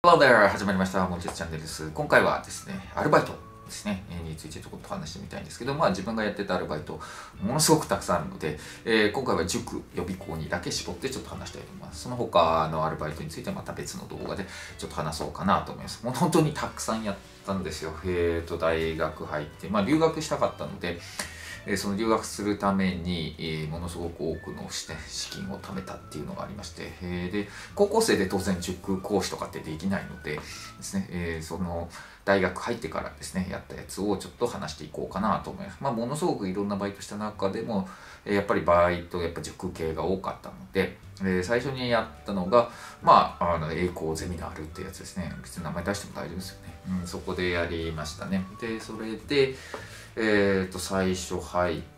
Hello there! 始まりました。もんじゅつチャンネルです。今回はですね、アルバイトですね、についてちょっと話してみたいんですけど、自分がやってたアルバイト、ものすごくたくさんあるので、今回は塾、予備校にだけ絞ってちょっと話したいと思います。その他のアルバイトについてはまた別の動画でちょっと話そうかなと思います。もう本当にたくさんやったんですよ。大学入って、留学したかったので、その留学するために、ものすごく多くの、資金を貯めたっていうのがありまして、で高校生で当然塾講師とかってできないのでですね、その大学入ってからですねやったやつをちょっと話していこうかなと思います。ものすごくいろんなバイトした中でも、やっぱりバイトやっぱ塾系が多かったので、最初にやったのが英語ゼミナールってやつですね。別に名前出しても大丈夫ですよね。そこでやりましたね。でそれで最初入って、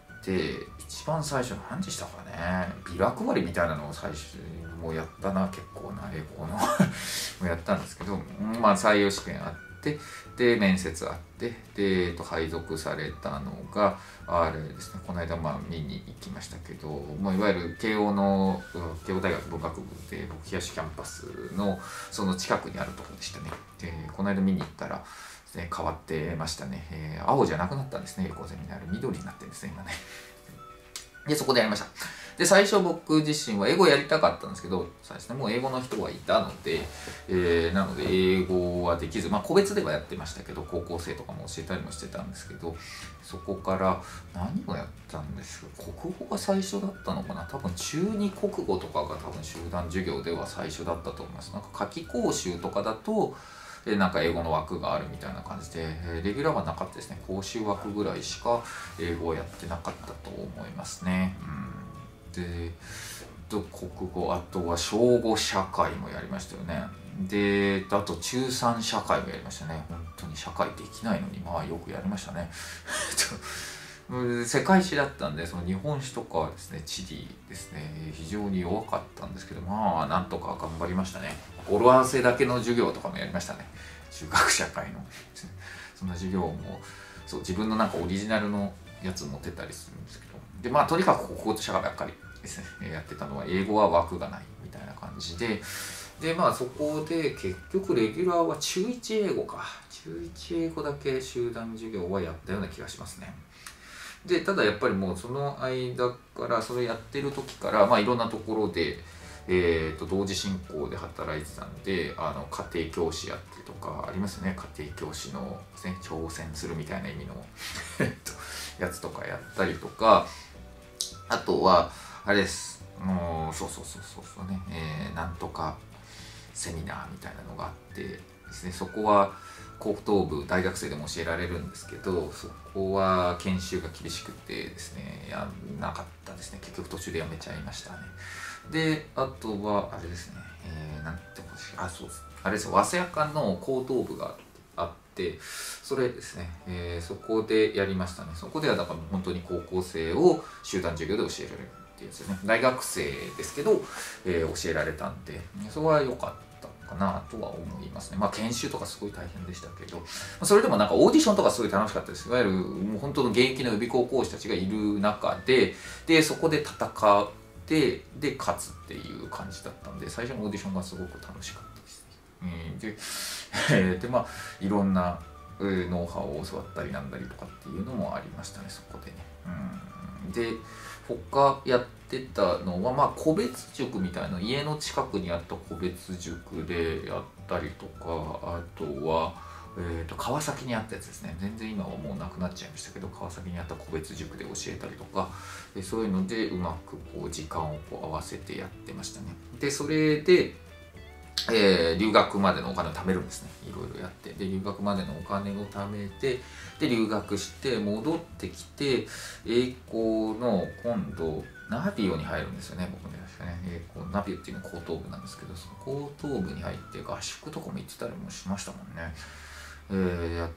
一番最初何でしたかね、ビラ配りみたいなのを最初もうやったな、結構な英語のもやったんですけど、採用試験あって、で面接あって、で配属されたのがあれですね、この間見に行きましたけど、いわゆる慶応大学文学部で僕東キャンパスのその近くにあるところでしたね。でこの間見に行ったら変わってましたね。青じゃなくなったんですね、横ゼミナール。緑になってるんですね、今ね。で、そこでやりました。で、最初僕自身は英語やりたかったんですけど、そうですね、もう英語の人はいたので、なので英語はできず、個別ではやってましたけど、高校生とかも教えたりもしてたんですけど、そこから何をやったんですか、国語が最初だったのかな、多分中2国語とかが多分集団授業では最初だったと思います。なんか夏期講習とかだと、なんか英語の枠があるみたいな感じで、レギュラーはなかったですね。講習枠ぐらいしか英語をやってなかったと思いますね。で、国語、あとは小5社会もやりましたよね。で、あと中3社会もやりましたね。本当に社会できないのに、よくやりましたね。世界史だったんで、その日本史とかですね、地理ですね、非常に弱かったんですけど、なんとか頑張りましたね。語呂合わせだけの授業とかもやりましたね。中学社会の。そんな授業も、自分のなんかオリジナルのやつ持ってたりするんですけど。で、とにかく国語と社会ばっかりですね、やってたのは、英語は枠がないみたいな感じで、そこで結局レギュラーは中1英語か。中1英語だけ集団授業はやったような気がしますね。でただやっぱりもうその間からそれやってる時からいろんなところで、同時進行で働いてたんで、家庭教師やってるとかありますよね。家庭教師の、挑戦するみたいな意味のやつとかやったりとか、あとはあれです、そうね、なんとかセミナーみたいなのがあってですね、そこは高等部大学生でも教えられるんですけど、そこは研修が厳しくてですね、やんなかったですね。結局途中でやめちゃいましたね。であとはあれですね、なんてことですか、あれですよ、早稲田の高等部があって、それですね、そこでやりましたね。そこではだから本当に高校生を集団授業で教えられるっていうやつですね。大学生ですけど、教えられたんで、それは良かったかなとは思いますね。研修とかすごい大変でしたけど、それでもなんかオーディションとかすごい楽しかったです。いわゆるもう本当の現役の予備校講師たちがいる中で、そこで戦ってで勝つっていう感じだったんで、最初のオーディションがすごく楽しかったです。でいろんなノウハウを教わったりなんだりとかっていうのもありましたね、そこでね。で他やってたのは個別塾みたいな、家の近くにあった個別塾でやったりとか、あとは川崎にあったやつですね。全然今はもうなくなっちゃいましたけど、川崎にあった個別塾で教えたりとか、そういうのでうまく時間を合わせてやってましたね。でそれで留学までのお金を貯めるんですね。いろいろやって。で、留学までのお金を貯めて、で、留学して戻ってきて、英語の今度、ナビオに入るんですよね、僕ね。英語、ナビオっていうの高等部なんですけど、その高等部に入って合宿とかも行ってたりもしましたもんね。やって、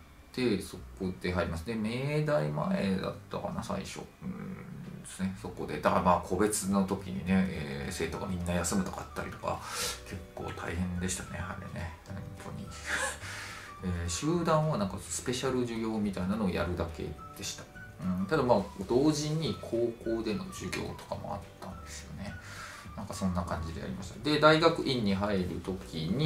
そこで入ります。で、明大前だったかな、最初。ですね、そこでだから個別の時にね、生徒がみんな休むとかあったりとか結構大変でしたね、あれね、本当に。集団はなんかスペシャル授業みたいなのをやるだけでした。ただ同時に高校での授業とかもあったんですよね。なんかそんな感じでやりました。で大学院に入る時に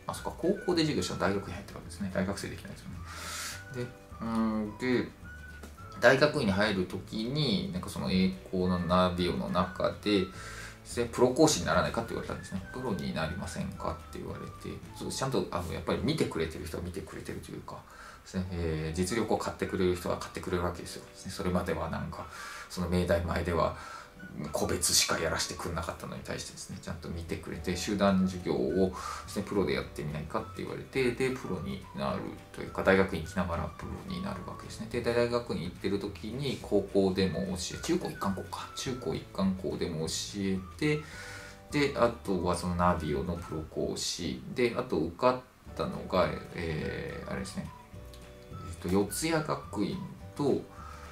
あ、そっか、高校で授業したら大学に入ってるわけですね。大学生できないですよね。で、大学院に入るときに、なんかその栄光のナビオの中で、プロ講師にならないかって言われたんですね。プロになりませんかって言われて、ちゃんとやっぱり見てくれてる人は見てくれてるというか、実力を買ってくれる人は買ってくれるわけですよ。それまではなんか、その明大前では個別しかやらせてくれなかったのに対してですね、ちゃんと見てくれて、集団授業をですね、プロでやってみないかって言われて、で、プロになるというか、大学に行きながらプロになるわけですね。で、大学に行ってる時に、高校でも教え、中高一貫校か、中高一貫校でも教えて、で、あとはそのナビオのプロ講師、で、あと受かったのが、あれですね、四谷学院と、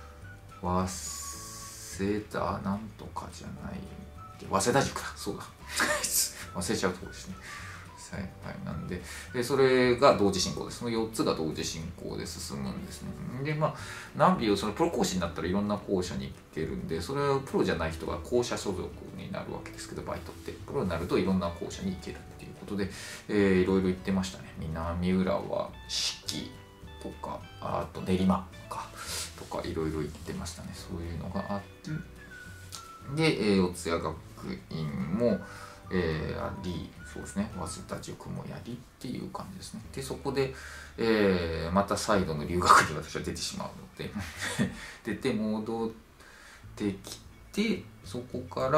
早稲田なんとかじゃない、早稲田塾だ、そうだ忘れちゃうところですね。はい、なんで、それが同時進行です。その4つが同時進行で進むんですね。で、ナビをそのプロ講師になったらいろんな校舎に行けるんで、それはプロじゃない人が校舎所属になるわけですけど、バイトって。プロになるといろんな校舎に行けるっていうことで、いろいろ行ってましたね。南浦和、四季とか、あと練馬か、とかいろいろ行ってましたね。そういうのがあって。で、四谷学院も、あり、そうですね、早稲田塾もやりっていう感じですね。で、そこで、また再度の留学に私は出てしまうので出て戻ってきて、そこから、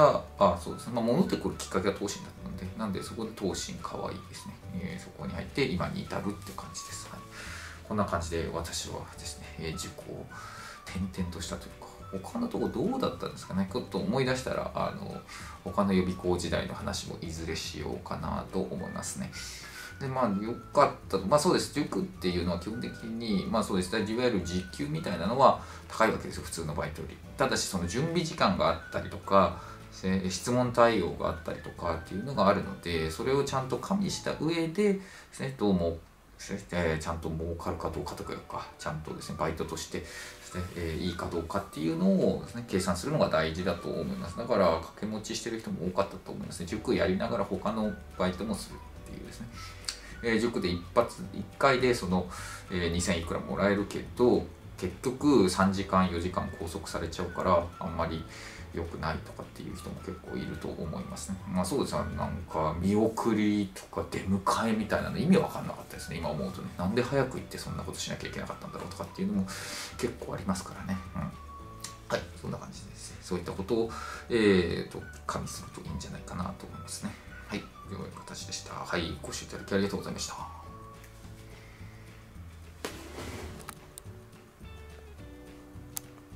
そうですね、戻ってくるきっかけが東進だったので、なんでそこで東進かわいいですね、そこに入って今に至るって感じです。はい、こんな感じで私はですね、塾を転々としたというか、他のとこどうだったんですかね。ちょっと思い出したら他の予備校時代の話もいずれしようかなと思いますね。で、よかった。そうです。塾っていうのは基本的にそうです。いわゆる時給みたいなのは高いわけですよ、普通のバイトより。ただしその準備時間があったりとか、質問対応があったりとかっていうのがあるので、それをちゃんと加味した上でですね、どうもちゃんと儲かるかどうかというか、ちゃんとですね、バイトとしていいかどうかっていうのをですね、計算するのが大事だと思います。だから掛け持ちしてる人も多かったと思いますね。塾やりながら他のバイトもするっていうですね。塾で1回でその、2000いくらもらえるけど、結局3時間4時間拘束されちゃうからあんまり良くないとかっていう人も結構いると思いますね。そうですね、なんか見送りとか出迎えみたいなの意味わかんなかったですね、今思うとね。なんで早く行ってそんなことしなきゃいけなかったんだろうとかっていうのも結構ありますからね。はい、そんな感じですね。そういったことを、加味するといいんじゃないかなと思いますね。はい、という形でした。はい、ご視聴いただきありがとうございました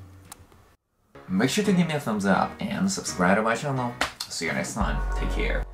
。Make sure to give me a thumbs up and subscribe to my channel. See you next time. Take care.